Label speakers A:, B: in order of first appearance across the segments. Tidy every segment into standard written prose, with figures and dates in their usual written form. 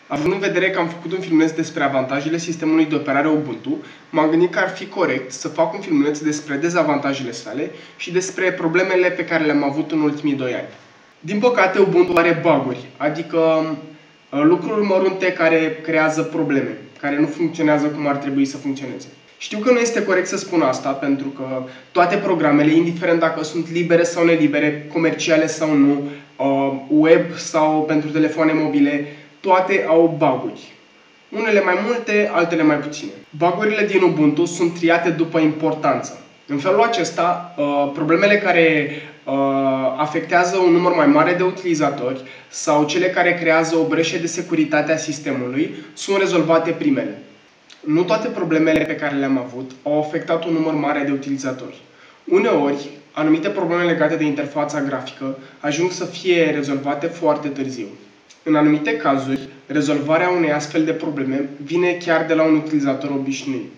A: Având în vedere că am făcut un filmuleț despre avantajele sistemului de operare Ubuntu, m-am gândit că ar fi corect să fac un filmuleț despre dezavantajele sale și despre problemele pe care le-am avut în ultimii 2 ani. Din păcate, Ubuntu are bug-uri, adică lucruri mărunte care creează probleme, care nu funcționează cum ar trebui să funcționeze. Știu că nu este corect să spun asta, pentru că toate programele, indiferent dacă sunt libere sau nelibere, comerciale sau nu, web sau pentru telefoane mobile, toate au bug-uri. Unele mai multe, altele mai puține. Bug-urile din Ubuntu sunt triate după importanță. În felul acesta, problemele care afectează un număr mai mare de utilizatori sau cele care creează o breșă de securitate a sistemului sunt rezolvate primele. Nu toate problemele pe care le-am avut au afectat un număr mare de utilizatori. Uneori, anumite probleme legate de interfața grafică ajung să fie rezolvate foarte târziu. În anumite cazuri, rezolvarea unei astfel de probleme vine chiar de la un utilizator obișnuit.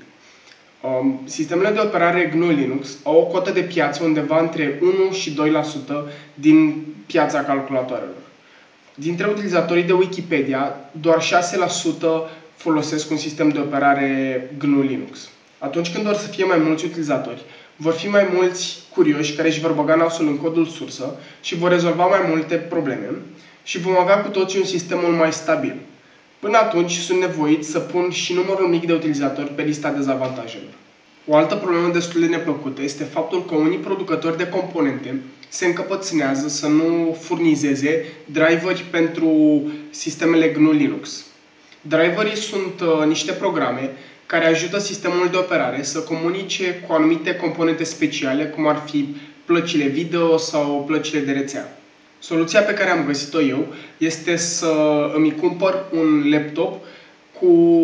A: Sistemele de operare GNU Linux au o cotă de piață undeva între 1 și 2% din piața calculatoarelor. Dintre utilizatorii de Wikipedia, doar 6% folosesc un sistem de operare GNU Linux. Atunci când vor să fie mai mulți utilizatori, vor fi mai mulți curioși care își vor băga nasul în codul sursă și vor rezolva mai multe probleme și vom avea cu toții un sistem mult mai stabil. Până atunci, sunt nevoit să pun și numărul mic de utilizatori pe lista dezavantajelor. O altă problemă destul de neplăcută este faptul că unii producători de componente se încăpățânează să nu furnizeze driveri pentru sistemele GNU Linux. Driverii sunt niște programe care ajută sistemul de operare să comunice cu anumite componente speciale, cum ar fi plăcile video sau plăcile de rețea. Soluția pe care am găsit-o eu este să îmi cumpăr un laptop cu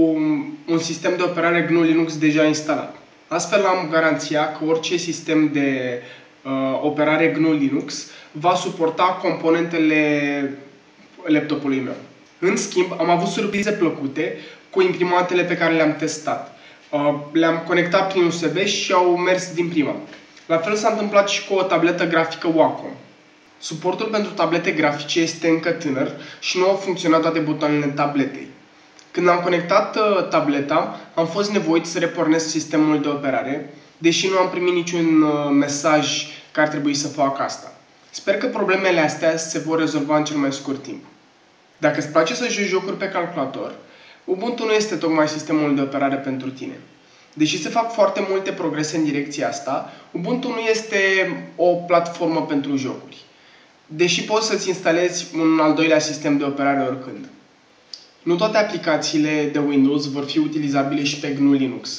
A: un sistem de operare GNU Linux deja instalat. Astfel am garanția că orice sistem de operare GNU Linux va suporta componentele laptopului meu. În schimb, am avut surprize plăcute cu imprimantele pe care le-am testat. Le-am conectat prin USB și au mers din prima. La fel s-a întâmplat și cu o tabletă grafică Wacom. Suportul pentru tablete grafice este încă tânăr și nu au funcționat toate butoanele tabletei. Când am conectat tableta, am fost nevoit să repornesc sistemul de operare, deși nu am primit niciun mesaj că ar trebui să fac asta. Sper că problemele astea se vor rezolva în cel mai scurt timp. Dacă îți place să joci jocuri pe calculator, Ubuntu nu este tocmai sistemul de operare pentru tine. Deși se fac foarte multe progrese în direcția asta, Ubuntu nu este o platformă pentru jocuri. Deși poți să-ți instalezi un al doilea sistem de operare oricând. Nu toate aplicațiile de Windows vor fi utilizabile și pe GNU Linux.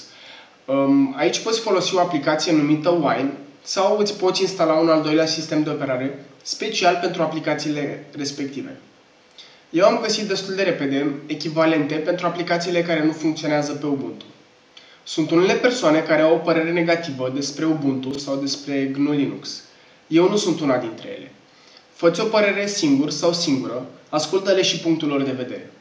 A: Aici poți folosi o aplicație numită Wine sau îți poți instala un al doilea sistem de operare special pentru aplicațiile respective. Eu am găsit destul de repede echivalente pentru aplicațiile care nu funcționează pe Ubuntu. Sunt unele persoane care au o părere negativă despre Ubuntu sau despre GNU Linux. Eu nu sunt una dintre ele. Fă-ți o părere singur sau singură, ascultă-le și punctul lor de vedere.